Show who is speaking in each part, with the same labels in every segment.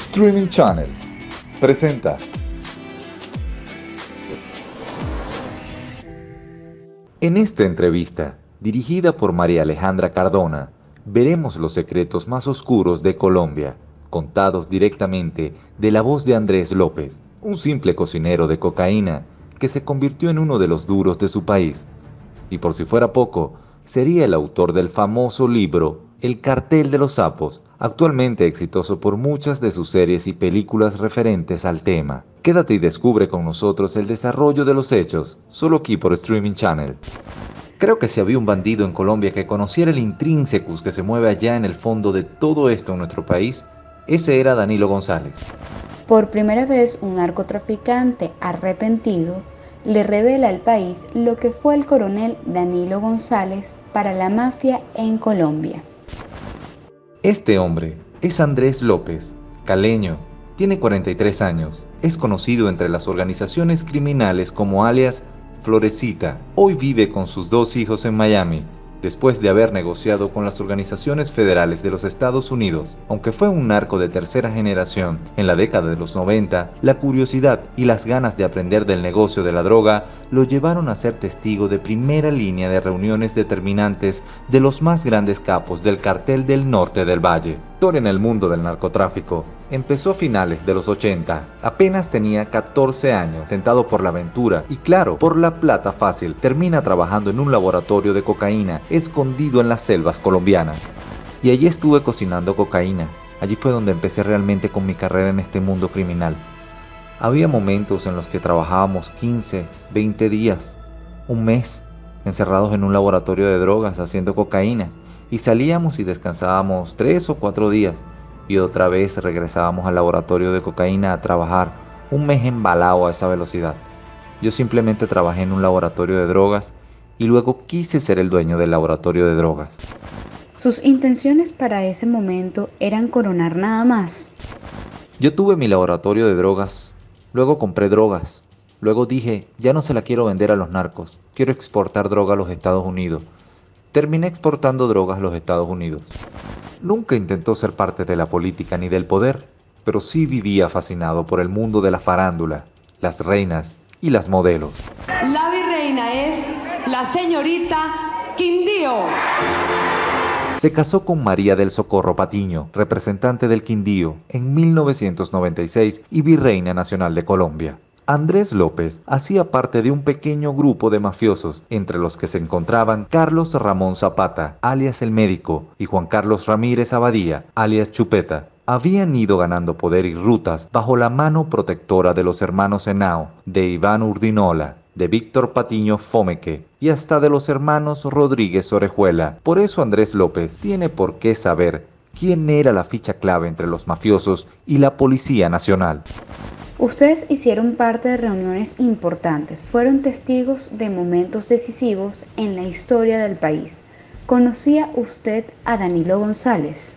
Speaker 1: Streaming Channel presenta. En esta entrevista, dirigida por María Alejandra Cardona, veremos los secretos más oscuros de Colombia, contados directamente de la voz de Andrés López, un simple cocinero de cocaína que se convirtió en uno de los duros de su país. Y por si fuera poco, sería el autor del famoso libro El Cartel de los Sapos, actualmente exitoso por muchas de sus series y películas referentes al tema. Quédate y descubre con nosotros el desarrollo de los hechos, solo aquí por Streaming Channel. Creo que si había un bandido en Colombia que conociera el intrínsecus que se mueve allá en el fondo de todo esto en nuestro país, ese era Danilo González.
Speaker 2: Por primera vez, un narcotraficante arrepentido le revela al país lo que fue el coronel Danilo González para la mafia en Colombia.
Speaker 1: Este hombre es Andrés López, caleño, tiene 43 años, es conocido entre las organizaciones criminales como alias Florecita. Hoy vive con sus dos hijos en Miami, después de haber negociado con las organizaciones federales de los Estados Unidos. Aunque fue un narco de tercera generación en la década de los 90, la curiosidad y las ganas de aprender del negocio de la droga lo llevaron a ser testigo de primera línea de reuniones determinantes de los más grandes capos del cartel del norte del Valle. Historia en el mundo del narcotráfico empezó a finales de los 80, apenas tenía 14 años, tentado por la aventura y claro, por la plata fácil, termina trabajando en un laboratorio de cocaína escondido en las selvas colombianas. Y allí estuve cocinando cocaína, allí fue donde empecé realmente con mi carrera en este mundo criminal. Había momentos en los que trabajábamos 15, 20 días, un mes, encerrados en un laboratorio de drogas haciendo cocaína, y salíamos y descansábamos 3 o 4 días, y otra vez regresábamos al laboratorio de cocaína a trabajar un mes embalado a esa velocidad. Yo simplemente trabajé en un laboratorio de drogas y luego quise ser el dueño del laboratorio de drogas.
Speaker 2: Sus intenciones para ese momento eran coronar nada más.
Speaker 1: Yo tuve mi laboratorio de drogas, luego compré drogas, luego dije, ya no se la quiero vender a los narcos, quiero exportar droga a los Estados Unidos. Terminé exportando drogas a los Estados Unidos. Nunca intentó ser parte de la política ni del poder, pero sí vivía fascinado por el mundo de la farándula, las reinas y las modelos.
Speaker 3: La virreina es la señorita Quindío.
Speaker 1: Se casó con María del Socorro Patiño, representante del Quindío, en 1996 y virreina nacional de Colombia. Andrés López hacía parte de un pequeño grupo de mafiosos, entre los que se encontraban Carlos Ramón Zapata, alias El Médico, y Juan Carlos Ramírez Abadía, alias Chupeta. Habían ido ganando poder y rutas bajo la mano protectora de los hermanos Henao, de Iván Urdinola, de Víctor Patiño Fomeque y hasta de los hermanos Rodríguez Orejuela. Por eso Andrés López tiene por qué saber quién era la ficha clave entre los mafiosos y la Policía Nacional.
Speaker 2: Ustedes hicieron parte de reuniones importantes, fueron testigos de momentos decisivos en la historia del país. ¿Conocía usted a Danilo González?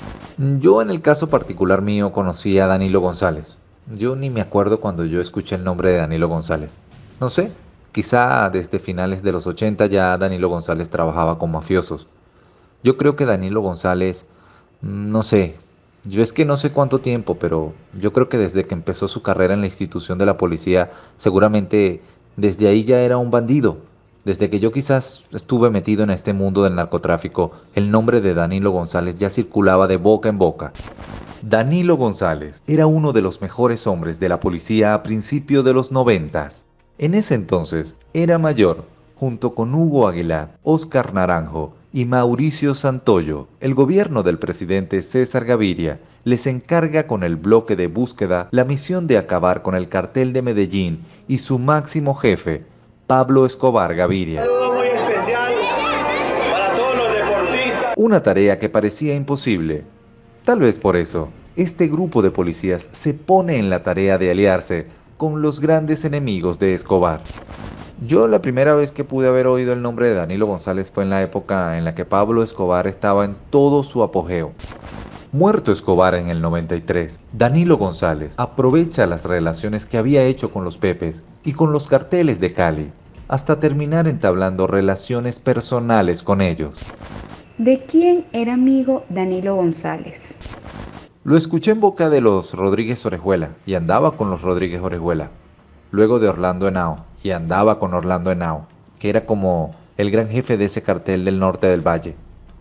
Speaker 1: Yo en el caso particular mío conocí a Danilo González. Yo ni me acuerdo cuando yo escuché el nombre de Danilo González. No sé, quizá desde finales de los 80 ya Danilo González trabajaba con mafiosos. Yo creo que Danilo González, no sé, yo es que no sé cuánto tiempo, pero yo creo que desde que empezó su carrera en la institución de la policía, seguramente desde ahí ya era un bandido. Desde que yo quizás estuve metido en este mundo del narcotráfico, el nombre de Danilo González ya circulaba de boca en boca. Danilo González era uno de los mejores hombres de la policía a principios de los 90. En ese entonces era mayor, junto con Hugo Aguilar, Óscar Naranjo y Mauricio Santoyo. El gobierno del presidente César Gaviria les encarga con el bloque de búsqueda la misión de acabar con el cartel de Medellín y su máximo jefe, Pablo Escobar Gaviria.
Speaker 4: Un saludo muy especial para todos los deportistas.
Speaker 1: Una tarea que parecía imposible. Tal vez por eso, este grupo de policías se pone en la tarea de aliarse con los grandes enemigos de Escobar. Yo la primera vez que pude haber oído el nombre de Danilo González fue en la época en la que Pablo Escobar estaba en todo su apogeo. Muerto Escobar en el 93, Danilo González aprovecha las relaciones que había hecho con los Pepes y con los carteles de Cali, hasta terminar entablando relaciones personales con ellos.
Speaker 2: ¿De quién era amigo Danilo González?
Speaker 1: Lo escuché en boca de los Rodríguez Orejuela y andaba con los Rodríguez Orejuela. Luego de Orlando Henao y andaba con Orlando Henao, que era como el gran jefe de ese cartel del norte del valle.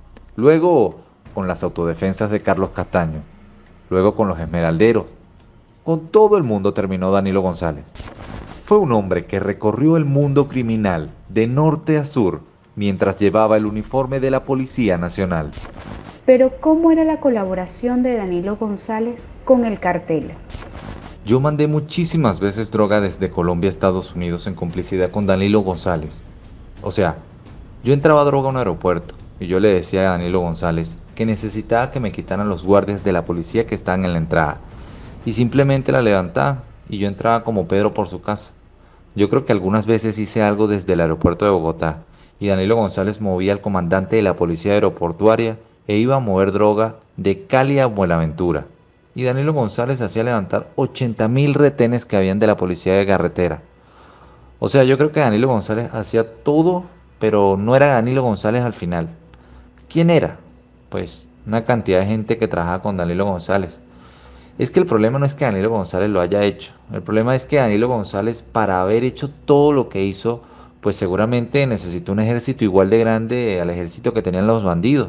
Speaker 1: Luego con las autodefensas de Carlos Castaño. Luego con los esmeralderos. Con todo el mundo terminó Danilo González. Fue un hombre que recorrió el mundo criminal de norte a sur mientras llevaba el uniforme de la Policía Nacional.
Speaker 2: Pero ¿cómo era la colaboración de Danilo González con el cartel?
Speaker 1: Yo mandé muchísimas veces droga desde Colombia a Estados Unidos en complicidad con Danilo González. O sea, yo entraba droga a un aeropuerto y yo le decía a Danilo González que necesitaba que me quitaran los guardias de la policía que estaban en la entrada. Y simplemente la levantaba y yo entraba como Pedro por su casa. Yo creo que algunas veces hice algo desde el aeropuerto de Bogotá y Danilo González movía al comandante de la policía aeroportuaria e iba a mover droga de Cali a Buenaventura. Y Danilo González hacía levantar 80.000 retenes que habían de la policía de carretera. O sea, yo creo que Danilo González hacía todo, pero no era Danilo González al final. ¿Quién era? Pues una cantidad de gente que trabajaba con Danilo González. Es que el problema no es que Danilo González lo haya hecho. El problema es que Danilo González, para haber hecho todo lo que hizo, pues seguramente necesitó un ejército igual de grande al ejército que tenían los bandidos.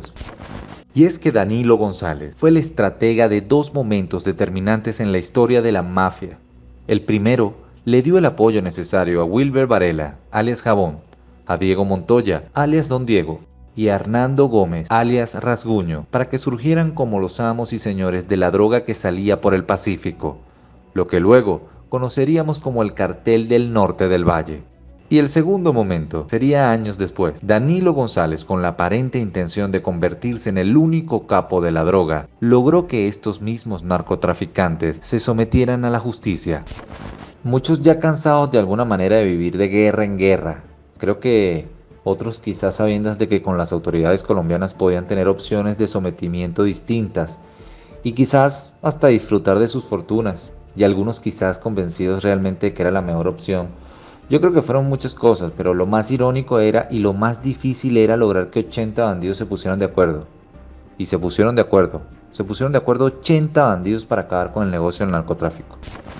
Speaker 1: Y es que Danilo González fue el estratega de dos momentos determinantes en la historia de la mafia. El primero le dio el apoyo necesario a Wilber Varela, alias Jabón, a Diego Montoya, alias Don Diego, y a Hernando Gómez, alias Rasguño, para que surgieran como los amos y señores de la droga que salía por el Pacífico, lo que luego conoceríamos como el Cartel del Norte del Valle. Y el segundo momento sería años después. Danilo González, con la aparente intención de convertirse en el único capo de la droga, logró que estos mismos narcotraficantes se sometieran a la justicia. Muchos ya cansados de alguna manera de vivir de guerra en guerra. Creo que otros quizás sabiendas de que con las autoridades colombianas podían tener opciones de sometimiento distintas y quizás hasta disfrutar de sus fortunas, y algunos quizás convencidos realmente de que era la mejor opción. Yo creo que fueron muchas cosas, pero lo más irónico era y lo más difícil era lograr que 80 bandidos se pusieran de acuerdo. Y se pusieron de acuerdo. Se pusieron de acuerdo 80 bandidos para acabar con el negocio del narcotráfico.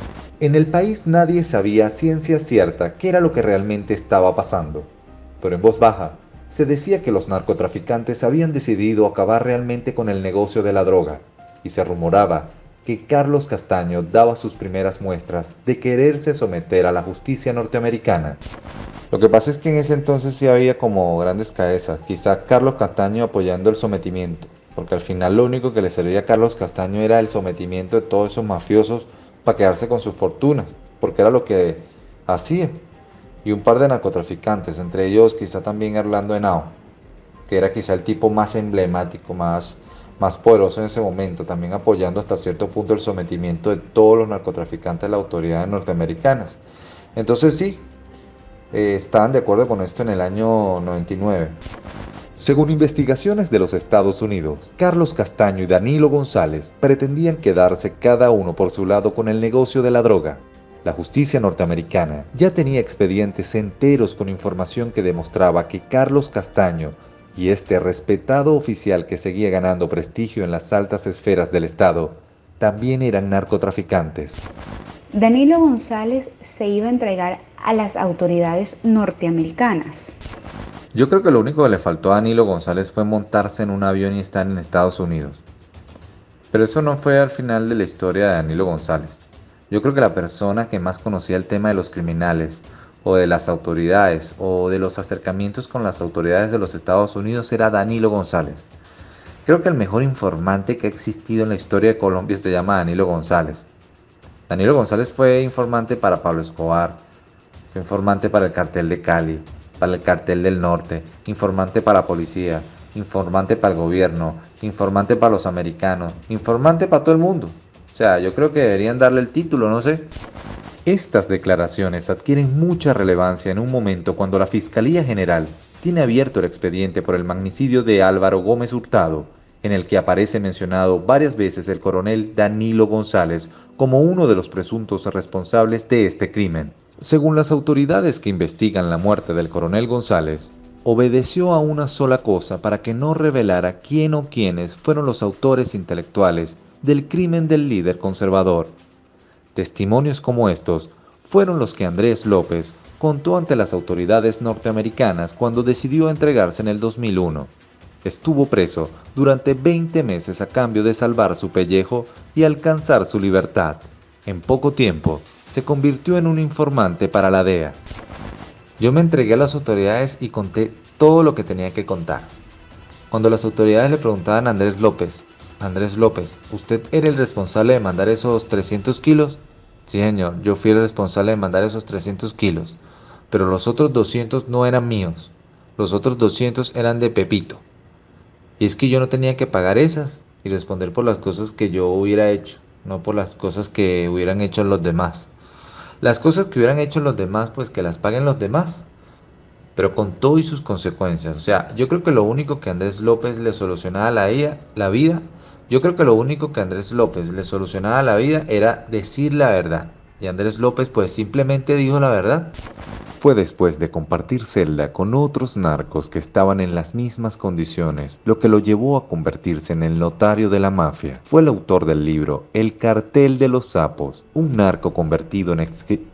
Speaker 1: En el país nadie sabía a ciencia cierta qué era lo que realmente estaba pasando. Pero en voz baja, se decía que los narcotraficantes habían decidido acabar realmente con el negocio de la droga, y se rumoraba que Carlos Castaño daba sus primeras muestras de quererse someter a la justicia norteamericana. Lo que pasa es que en ese entonces sí había como grandes cabezas, quizá Carlos Castaño apoyando el sometimiento, porque al final lo único que le servía a Carlos Castaño era el sometimiento de todos esos mafiosos para quedarse con sus fortunas, porque era lo que hacía. Y un par de narcotraficantes, entre ellos quizá también Orlando Henao, que era quizá el tipo más emblemático, más poderoso en ese momento, también apoyando hasta cierto punto el sometimiento de todos los narcotraficantes a las autoridades norteamericanas. Entonces sí, estaban de acuerdo con esto en el año 99. Según investigaciones de los Estados Unidos, Carlos Castaño y Danilo González pretendían quedarse cada uno por su lado con el negocio de la droga. La justicia norteamericana ya tenía expedientes enteros con información que demostraba que Carlos Castaño y este respetado oficial que seguía ganando prestigio en las altas esferas del Estado también eran narcotraficantes.
Speaker 2: Danilo González se iba a entregar a las autoridades norteamericanas.
Speaker 1: Yo creo que lo único que le faltó a Danilo González fue montarse en un avión y estar en Estados Unidos. Pero eso no fue al final de la historia de Danilo González. Yo creo que la persona que más conocía el tema de los criminales, o de las autoridades, o de los acercamientos con las autoridades de los Estados Unidos era Danilo González. Creo que el mejor informante que ha existido en la historia de Colombia se llama Danilo González. Danilo González fue informante para Pablo Escobar, fue informante para el cartel de Cali, para el cartel del norte, informante para la policía, informante para el gobierno, informante para los americanos, informante para todo el mundo. O sea, yo creo que deberían darle el título, no sé. Estas declaraciones adquieren mucha relevancia en un momento cuando la Fiscalía General tiene abierto el expediente por el magnicidio de Álvaro Gómez Hurtado, en el que aparece mencionado varias veces el coronel Danilo González como uno de los presuntos responsables de este crimen. Según las autoridades que investigan la muerte del coronel González, obedeció a una sola cosa para que no revelara quién o quiénes fueron los autores intelectuales del crimen del líder conservador. Testimonios como estos fueron los que Andrés López contó ante las autoridades norteamericanas cuando decidió entregarse en el 2001. Estuvo preso durante 20 meses a cambio de salvar su pellejo y alcanzar su libertad. En poco tiempo, se convirtió en un informante para la DEA. Yo me entregué a las autoridades y conté todo lo que tenía que contar. Cuando las autoridades le preguntaban a Andrés López, ¿usted era el responsable de mandar esos 300 kilos? Sí, señor, yo fui el responsable de mandar esos 300 kilos, pero los otros 200 no eran míos, los otros 200 eran de Pepito. Y es que yo no tenía que pagar esas y responder por las cosas que yo hubiera hecho, no por las cosas que hubieran hecho los demás. Las cosas que hubieran hecho los demás, pues que las paguen los demás, pero con todo y sus consecuencias. O sea, yo creo que lo único que Andrés López le solucionaba la vida, era decir la verdad. Y Andrés López pues simplemente dijo la verdad. Fue después de compartir celda con otros narcos que estaban en las mismas condiciones lo que lo llevó a convertirse en el notario de la mafia. Fue el autor del libro El cartel de los sapos, un narco convertido en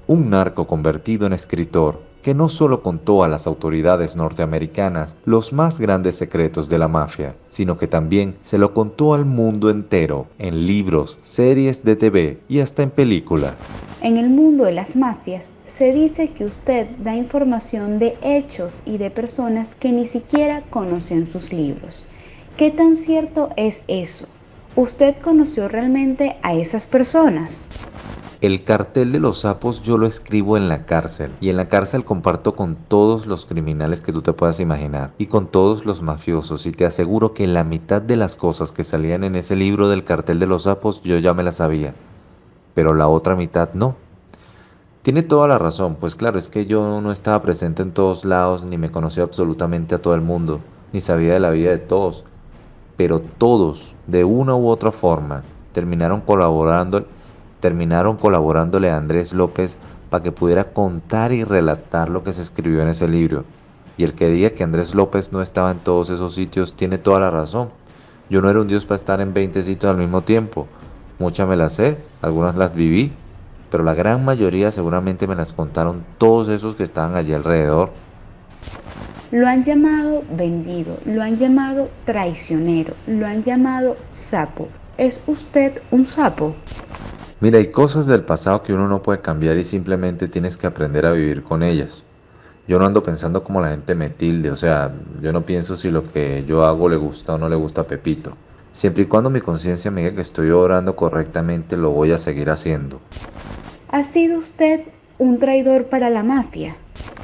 Speaker 1: escritor que no solo contó a las autoridades norteamericanas los más grandes secretos de la mafia, sino que también se lo contó al mundo entero en libros, series de TV y hasta en películas.
Speaker 2: En el mundo de las mafias, se dice que usted da información de hechos y de personas que ni siquiera conoció en sus libros. ¿Qué tan cierto es eso? ¿Usted conoció realmente a esas personas?
Speaker 1: El cartel de los sapos yo lo escribo en la cárcel, y en la cárcel comparto con todos los criminales que tú te puedas imaginar y con todos los mafiosos, y te aseguro que la mitad de las cosas que salían en ese libro del cartel de los sapos yo ya me las sabía, pero la otra mitad no. Tiene toda la razón, pues claro, es que yo no estaba presente en todos lados, ni me conocía absolutamente a todo el mundo, ni sabía de la vida de todos, pero todos, de una u otra forma, terminaron colaborándole a Andrés López para que pudiera contar y relatar lo que se escribió en ese libro. Y el que diga que Andrés López no estaba en todos esos sitios tiene toda la razón. Yo no era un dios para estar en 20 sitios al mismo tiempo. Muchas me las sé, algunas las viví, pero la gran mayoría seguramente me las contaron todos esos que estaban allí alrededor.
Speaker 2: Lo han llamado vendido, lo han llamado traicionero, lo han llamado sapo. ¿Es usted un sapo?
Speaker 1: Mira, hay cosas del pasado que uno no puede cambiar y simplemente tienes que aprender a vivir con ellas. Yo no ando pensando como la gente me tilde, o sea, yo no pienso si lo que yo hago le gusta o no le gusta a Pepito. Siempre y cuando mi conciencia me diga que estoy obrando correctamente, lo voy a seguir haciendo.
Speaker 2: ¿Ha sido usted un traidor para la mafia?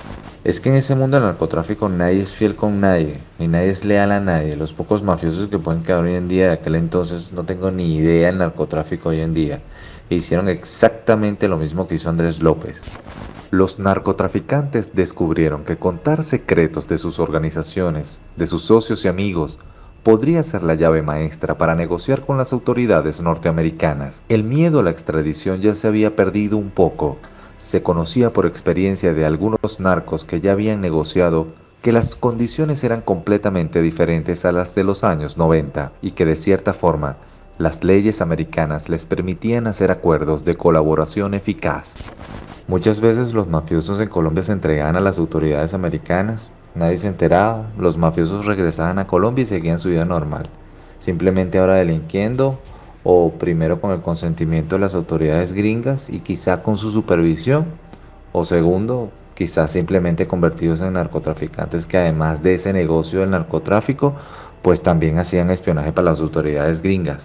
Speaker 1: Es que en ese mundo del narcotráfico nadie es fiel con nadie, ni nadie es leal a nadie. Los pocos mafiosos que pueden quedar hoy en día, de aquel entonces no tengo ni idea del narcotráfico hoy en día. E hicieron exactamente lo mismo que hizo Andrés López. Los narcotraficantes descubrieron que contar secretos de sus organizaciones, de sus socios y amigos, podría ser la llave maestra para negociar con las autoridades norteamericanas. El miedo a la extradición ya se había perdido un poco. Se conocía por experiencia de algunos narcos que ya habían negociado que las condiciones eran completamente diferentes a las de los años 90 y que de cierta forma las leyes americanas les permitían hacer acuerdos de colaboración eficaz. Muchas veces los mafiosos en Colombia se entregaban a las autoridades americanas. Nadie se enteraba, los mafiosos regresaban a Colombia y seguían su vida normal, simplemente ahora delinquiendo, o primero con el consentimiento de las autoridades gringas y quizá con su supervisión, o segundo, quizá simplemente convertidos en narcotraficantes que además de ese negocio del narcotráfico, pues también hacían espionaje para las autoridades gringas.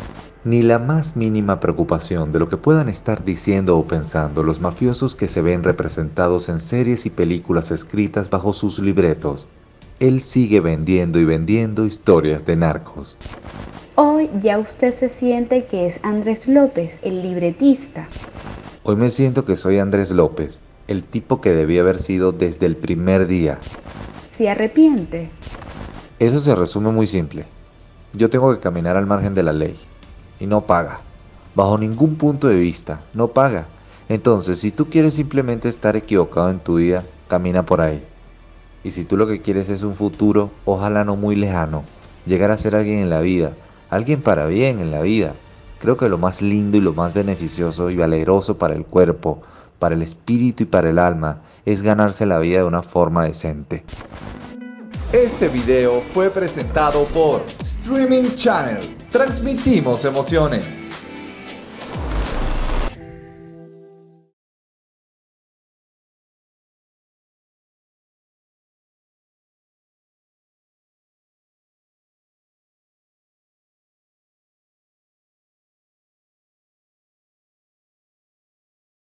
Speaker 1: Ni la más mínima preocupación de lo que puedan estar diciendo o pensando los mafiosos que se ven representados en series y películas escritas bajo sus libretos. Él sigue vendiendo y vendiendo historias de narcos.
Speaker 2: Hoy ya usted se siente que es Andrés López, el libretista.
Speaker 1: Hoy me siento que soy Andrés López, el tipo que debía haber sido desde el primer día.
Speaker 2: ¿Se arrepiente?
Speaker 1: Eso se resume muy simple. Yo tengo que caminar al margen de la ley. Y no paga. Bajo ningún punto de vista, no paga. Entonces, si tú quieres simplemente estar equivocado en tu vida, camina por ahí. Y si tú lo que quieres es un futuro, ojalá no muy lejano, llegar a ser alguien en la vida, alguien para bien en la vida, Creo que lo más lindo y lo más beneficioso y valeroso para el cuerpo, para el espíritu y para el alma es ganarse la vida de una forma decente. Este video fue presentado por Streaming Channel. Transmitimos emociones.